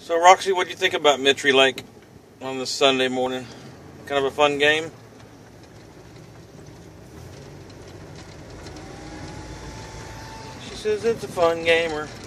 So, Roxie, what do you think about Mittry Lake on this Sunday morning? Kind of a fun game? She says it's a fun gamer.